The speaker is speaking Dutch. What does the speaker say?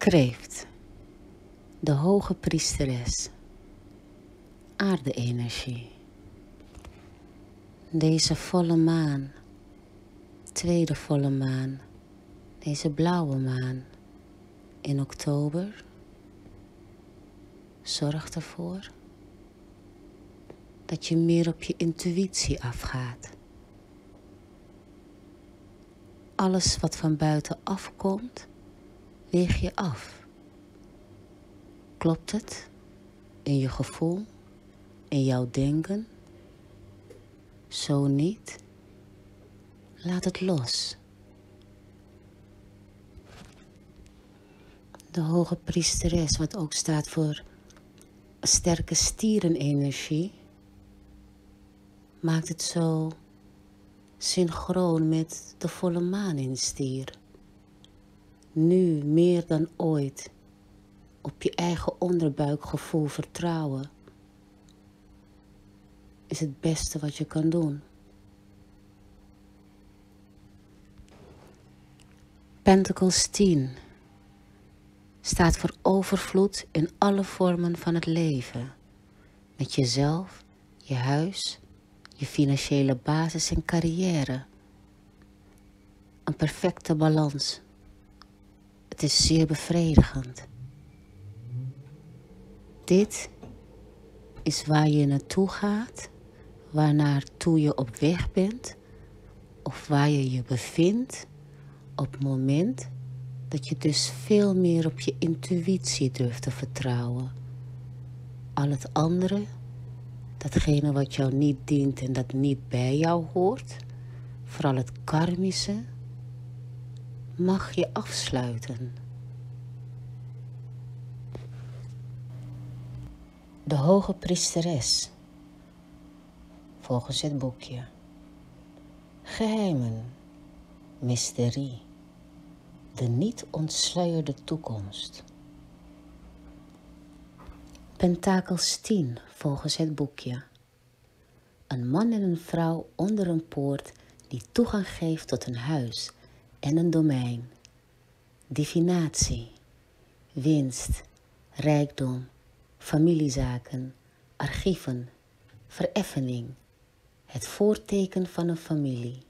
Kreeft, de hoge priesteres, aarde-energie. Deze volle maan, tweede volle maan, deze blauwe maan in oktober, zorgt ervoor dat je meer op je intuïtie afgaat. Alles wat van buiten afkomt, weeg je af. Klopt het in je gevoel, in jouw denken? Zo niet, laat het los. De hoge priesteres, wat ook staat voor sterke stierenenergie, maakt het zo synchroon met de volle maan in stier. Nu meer dan ooit op je eigen onderbuikgevoel vertrouwen is het beste wat je kan doen. Pentacles 10 staat voor overvloed in alle vormen van het leven. Met jezelf, je huis, je financiële basis en carrière. Een perfecte balans. Het is zeer bevredigend. Dit is waar je naartoe gaat, waarnaartoe je op weg bent, of waar je je bevindt op het moment dat je dus veel meer op je intuïtie durft te vertrouwen. Al het andere, datgene wat jou niet dient en dat niet bij jou hoort, vooral het karmische, mag je afsluiten. De hoge priesteres, volgens het boekje. Geheimen, mysterie, de niet ontsluierde toekomst. Pentakels 10, volgens het boekje. Een man en een vrouw onder een poort die toegang geeft tot een huis en een domein. Divinatie, winst, rijkdom, familiezaken, archieven, vereffening, het voorteken van een familie.